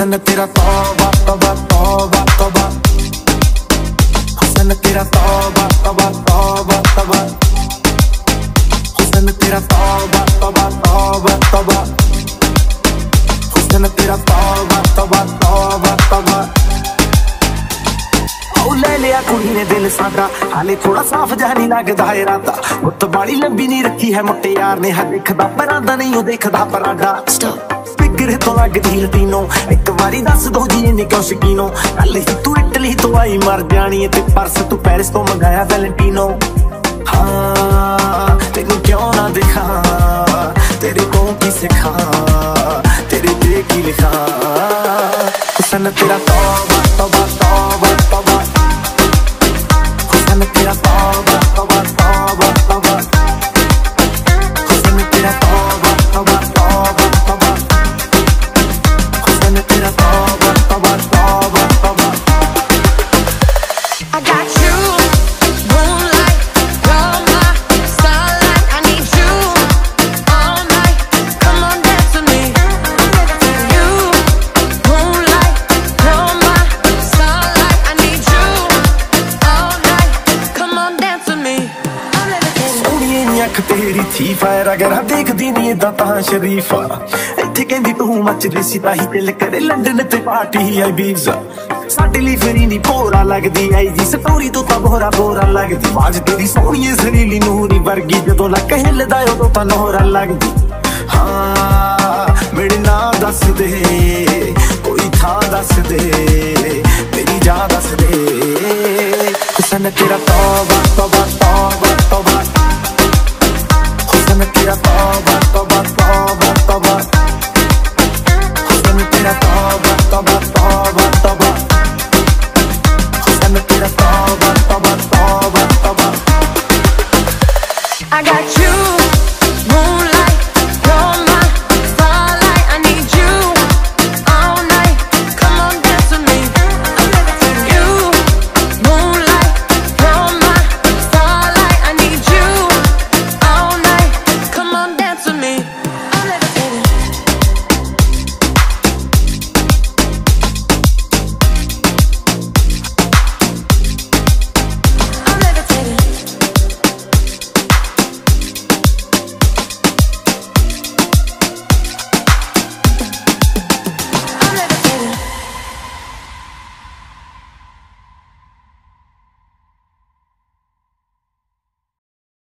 हुस्न तेरा तौबा तौबा तौबा तौबा, हुस्न तेरा तौबा तौबा तौबा तौबा, हुस्न तेरा तौबा तौबा तौबा तौबा, हुस्न तेरा तौबा तौबा तौबा तौबा। ले लिया कुड़ी ने दिल साडा, हाले थोड़ा साफ जा नहीं लगदा इरादा, उत्त बाली लंबी नहीं रखी है मुट्टे यार ने, हर देखदा परांदा नहीं ओ देखदा परांडा। बिगड़े तो लगदी रटीनो, एक बारी दस दो जी इन्नी क्यों शकीनो, कल ही तू इटली तो आई मर जानी ते परस तू पेरिस तो मंगाया वैलेंटिनो। हाँ तेनू क्यों ना दिखा, तेरे को की सिखा, तेरे पे की लिखा, हुस्न तेरा तौबा तौबा तौबा तौबा, हुस्न तेरा तौबा तौबा तौबा तौबा, हुस्न तेरा तौबा तौबा तौबा तौबा, हुस्न तेरा तौबा तौबा तौबा तौबा। I got you, moonlight, you're my starlight. I need you all night. Come on, dance with me. You, moonlight, you're my starlight. I need you all night. Come on, dance with me. I'm levitating. सोनिए नी अख तेरी थी fire, अगर देखदी नी इदा तां शरीफा, इत्थे कहंदी तू मचदी सी ताही दिल करे लंडन ते पार्टी आई बीजा। साडे लई फेरी नी भोरा लगदी आई जी स्टोरी तो तां बोरा बोरा लगदी, आवाज तेरी सोहणीए सरीली नूरी वर्गी, जदों लक हिलदा उदों तां नोरा लगदी। हाँ मेरे नाम दस दे, कोई थां दस दे, मेरी जान दस दे, हुस्न तेरा